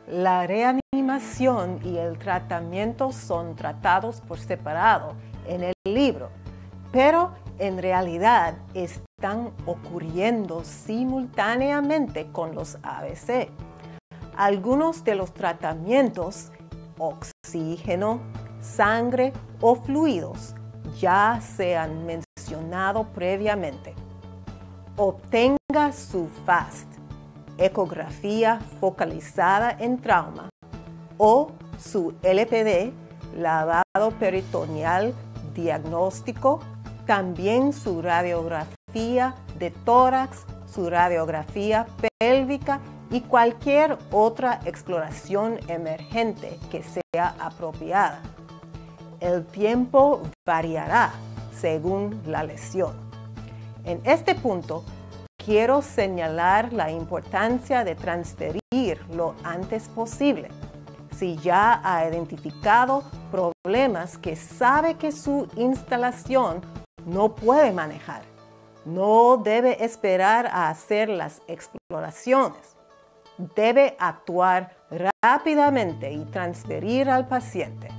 La reanimación y el tratamiento son tratados por separado en el libro, pero en realidad están ocurriendo simultáneamente con los ABC. Algunos de los tratamientos, oxígeno, sangre o fluidos, ya se han mencionado previamente. Obtenga su FAST, ecografía focalizada en trauma, o su LPD, lavado peritoneal diagnóstico, también su radiografía de tórax, su radiografía pélvica y cualquier otra exploración emergente que sea apropiada. El tiempo variará según la lesión. En este punto, quiero señalar la importancia de transferir lo antes posible. Si ya ha identificado problemas que sabe que su instalación no puede manejar, no debe esperar a hacer las exploraciones. Debe actuar rápidamente y transferir al paciente.